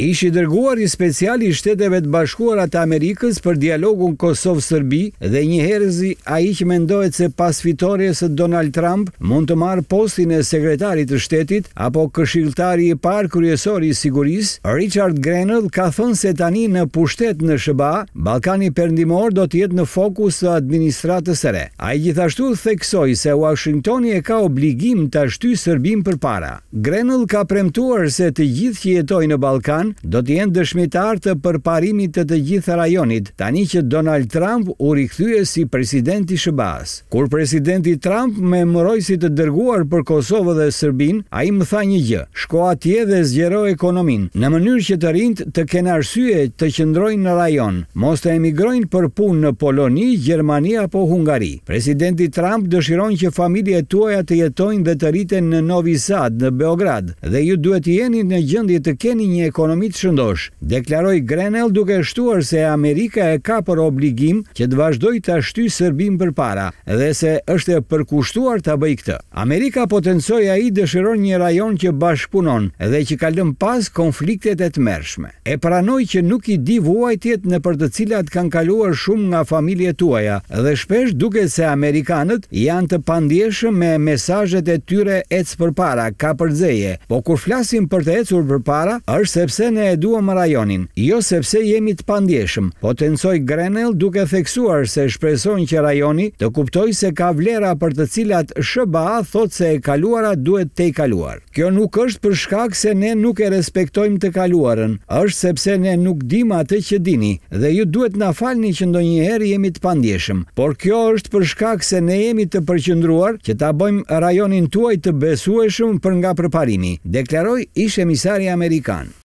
Ishi dërguari special I Shteteve të Bashkuara të Amerikës për dialogun Kosovë-Serbi dhe njëherëzi ai që mendohet se pas fitores së Donald Trump mund të marrë postin e sekretarit të shtetit apo këshilltari I parë kryesor I sigurisë, Richard Grenell ka thënë se tani në pushtet në SBA, Ballkani Perëndimor do të jetë në fokus të administratës së re. Ai gjithashtu theksoi se Washingtoni e ka obligim ta shtyjë Serbin përpara. Grenell ka premtuar se të gjithë që jetojnë në Ballkan do të jenë dëshmitar të përparimit të gjithë rajonit, tani që Donald Trump u rikthye si presidenti I SBA-s. Kur presidenti Trump me mbrojtësi të dërguar për Kosovë dhe Serbin, ai më tha një gjë: shko atje dhe zgjero ekonominë, në mënyrë që të rinjt të kenë arsye të qëndrojnë në rajon, mos të emigrojnë për punë në Poloni, Gjermani apo Hungari. Presidenti Trump dëshiron që familjet tuaja të jetojnë dhe të rriten në Novi Sad, në Beograd, dhe ju duhet të jeni në gjendje të keni një ekonomi të shëndosh, deklaroi Grenell duke shtuar se Amerika e ka për obligim që të vazhdojë ta shtyjë Serbin përpara dhe se është e përkushtuar ta bëjë këtë. Amerika potencoi ai dëshiron një rajon që bashkëpunon dhe që ka lënë pas konfliktet e tmerrshme. E pranoi që nuk I di vuajtjet nëpër të cilat kanë kaluar shumë nga familjet tuaja dhe shpesh duket se amerikanët janë të pandjeshëm me mesazhet e tyre ec përpara, ka përzeje, po kur flasim për të ecur përpara është sepse ne e duam rajonin, jo sepse jemi të pandjeshëm, potencoi Grenell duke theksuar se shpreson që rajoni të kuptojë se ka vlera për të cilat SBA thot se e kaluara duhet të kaluar. Kjo nuk është për shkak se ne nuk e respektojmë të kaluarën, është sepse ne nuk dimë atë që dini dhe ju duhet na falni që ndonjëherë jemi të pandjeshëm, por kjo është për shkak se ne jemi të përqendruar që ta bëjmë rajonin tuaj të besueshëm për nga përparimi, deklaroi ish emisari amerikan.